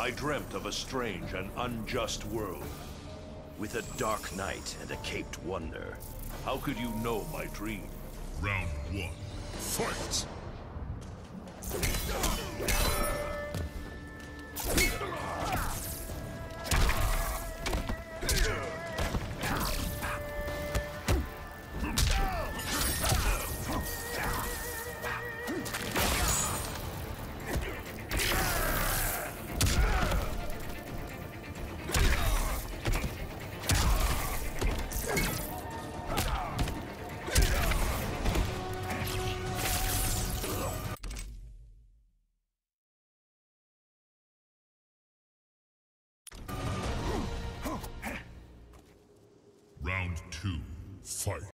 I dreamt of a strange and unjust world. With a dark knight and a caped wonder. How could you know my dream? Round 1. Fight! Round 2. Fight!